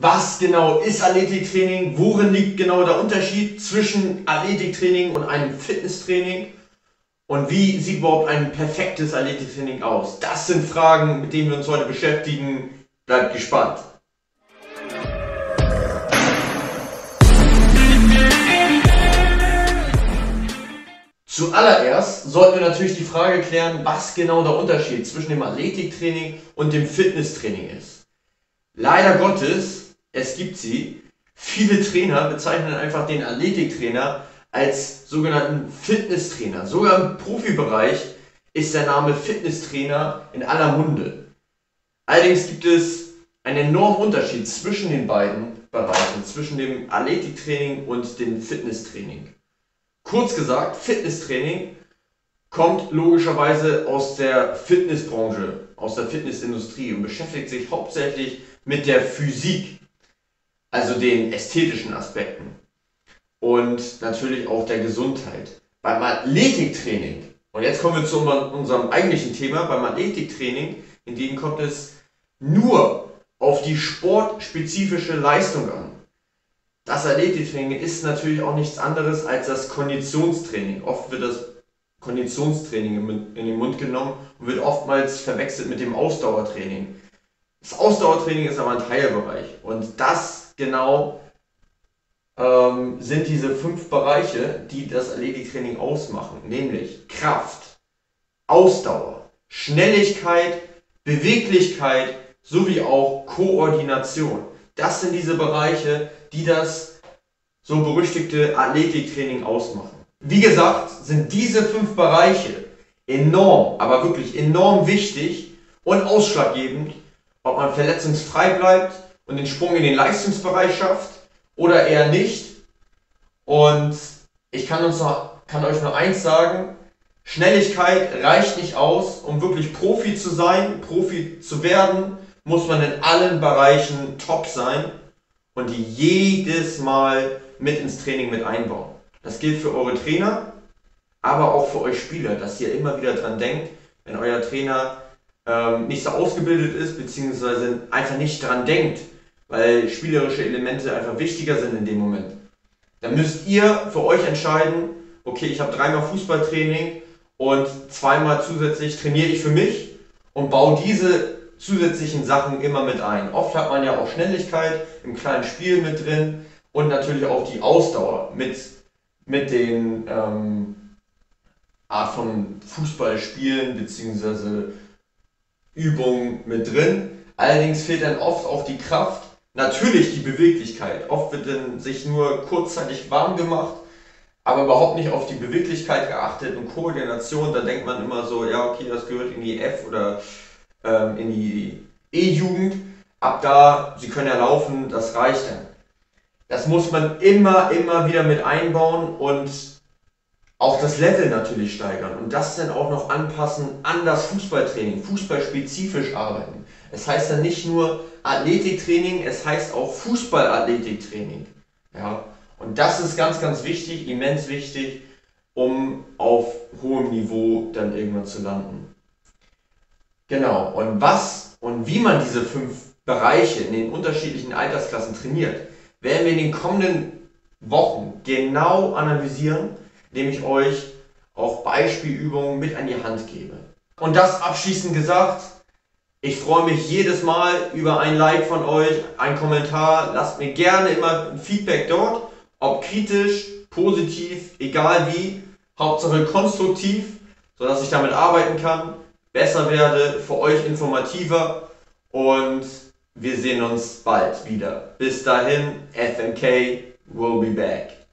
Was genau ist Athletiktraining? Worin liegt genau der Unterschied zwischen Athletiktraining und einem Fitnesstraining? Und wie sieht überhaupt ein perfektes Athletiktraining aus? Das sind Fragen, mit denen wir uns heute beschäftigen. Bleibt gespannt. Zuallererst sollten wir natürlich die Frage klären, was genau der Unterschied zwischen dem Athletiktraining und dem Fitnesstraining ist. Leider Gottes, es gibt sie. Viele Trainer bezeichnen einfach den Athletiktrainer als sogenannten Fitnesstrainer. Sogar im Profibereich ist der Name Fitnesstrainer in aller Munde. Allerdings gibt es einen enormen Unterschied zwischen den beiden Bereichen, zwischen dem Athletiktraining und dem Fitnesstraining. Kurz gesagt, Fitnesstraining kommt logischerweise aus der Fitnessbranche, aus der Fitnessindustrie und beschäftigt sich hauptsächlich mit der Physik, also den ästhetischen Aspekten und natürlich auch der Gesundheit. Beim Athletiktraining, und jetzt kommen wir zu unserem eigentlichen Thema, beim Athletiktraining, hingegen kommt es nur auf die sportspezifische Leistung an. Das Athletiktraining ist natürlich auch nichts anderes als das Konditionstraining. Oft wird das Konditionstraining in den Mund genommen und wird oftmals verwechselt mit dem Ausdauertraining. Das Ausdauertraining ist aber ein Teilbereich und das genau sind diese 5 Bereiche, die das Athletiktraining ausmachen, nämlich Kraft, Ausdauer, Schnelligkeit, Beweglichkeit sowie auch Koordination. Das sind diese Bereiche, die das so berüchtigte Athletiktraining ausmachen. Wie gesagt, sind diese 5 Bereiche enorm, aber wirklich enorm wichtig und ausschlaggebend, ob man verletzungsfrei bleibt und den Sprung in den Leistungsbereich schafft oder eher nicht. Und ich kann euch nur eins sagen: Schnelligkeit reicht nicht aus, um wirklich Profi zu sein. Profi zu werden, muss man in allen Bereichen top sein und die jedes Mal mit ins Training mit einbauen. Das gilt für eure Trainer, aber auch für euch Spieler, dass ihr immer wieder dran denkt, wenn euer Trainer nicht so ausgebildet ist, beziehungsweise einfach nicht dran denkt, weil spielerische Elemente einfach wichtiger sind in dem Moment. Dann müsst ihr für euch entscheiden, okay, ich habe 3-mal Fußballtraining und 2-mal zusätzlich trainiere ich für mich und baue diese zusätzlichen Sachen immer mit ein. Oft hat man ja auch Schnelligkeit im kleinen Spiel mit drin und natürlich auch die Ausdauer mit den Art von Fußballspielen bzw. Übungen mit drin. Allerdings fehlt dann oft auch die Kraft, natürlich die Beweglichkeit. Oft wird dann sich nur kurzzeitig warm gemacht, aber überhaupt nicht auf die Beweglichkeit geachtet und Koordination. Da denkt man immer so, ja okay, das gehört in die F- oder in die E-Jugend. Ab da, sie können ja laufen, das reicht dann. Das muss man immer wieder mit einbauen und auch das Level natürlich steigern und das dann auch noch anpassen an das Fußballtraining, fußballspezifisch arbeiten. Es heißt dann nicht nur Athletiktraining, es heißt auch Fußballathletiktraining. Ja? Und das ist ganz wichtig, immens wichtig, um auf hohem Niveau dann irgendwann zu landen. Genau, und was und wie man diese 5 Bereiche in den unterschiedlichen Altersklassen trainiert, werden wir in den kommenden Wochen genau analysieren, indem ich euch auch Beispielübungen mit an die Hand gebe. Und das abschließend gesagt, ich freue mich jedes Mal über ein Like von euch, einen Kommentar. Lasst mir gerne immer ein Feedback dort, ob kritisch, positiv, egal wie, Hauptsache konstruktiv, sodass ich damit arbeiten kann, besser werde, für euch informativer und wir sehen uns bald wieder. Bis dahin, FMK will be back.